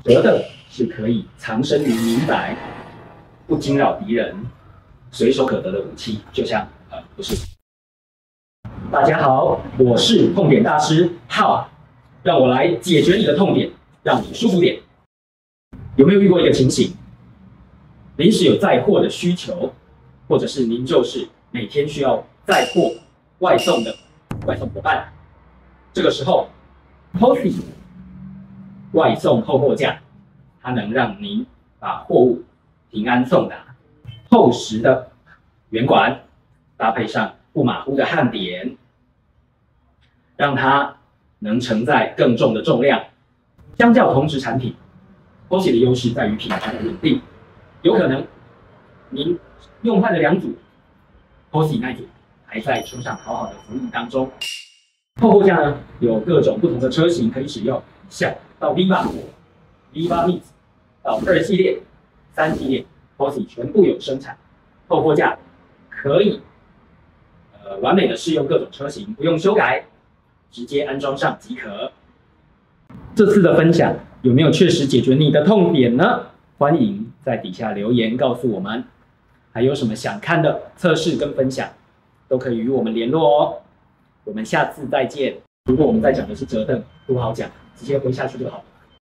折凳是可以藏身于民宅，不惊扰敌人，随手可得的武器，就像不是。大家好，我是痛点大师浩，让我来解决你的痛点，让你舒服点。有没有遇过一个情形，临时有载货的需求，或者是您就是每天需要载货外送的外送伙伴？这个时候 ，POSI 外送后货架，它能让您把货物平安送达。厚实的圆管搭配上不马虎的焊点，让它能承载更重的重量。相较同质产品 ，POSI 的优势在于品质稳定。有可能您用坏了2组 ，POSI 那组还在车上好好的服务当中。后货架呢，有各种不同的车型可以使用，小到 Viva Mix 到2系列、3系列 ，POSI 全部有生产。后货架可以完美的适用各种车型，不用修改，直接安装上即可。这次的分享有没有确实解决你的痛点呢？欢迎在底下留言告诉我们。还有什么想看的测试跟分享，都可以与我们联络哦。我们下次再见。如果我们在讲的是折凳，不好讲，直接回下去就好。